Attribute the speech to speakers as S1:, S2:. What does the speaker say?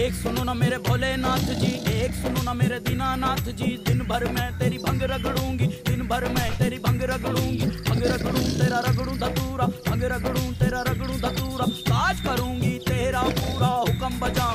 S1: एक सुनो ना मेरे भोलेनाथ जी, एक सुनो ना मेरे दीनानाथ जी। दिन भर मैं तेरी भंग रगड़ूंगी, दिन भर मैं तेरी भंग रगड़ूंगी। भंग रगड़ूं तेरा रगड़ूं धतूरा, भंग रगड़ूं तेरा रगड़ूं धतूरा। काज करूंगी तेरा पूरा हुक्म बजा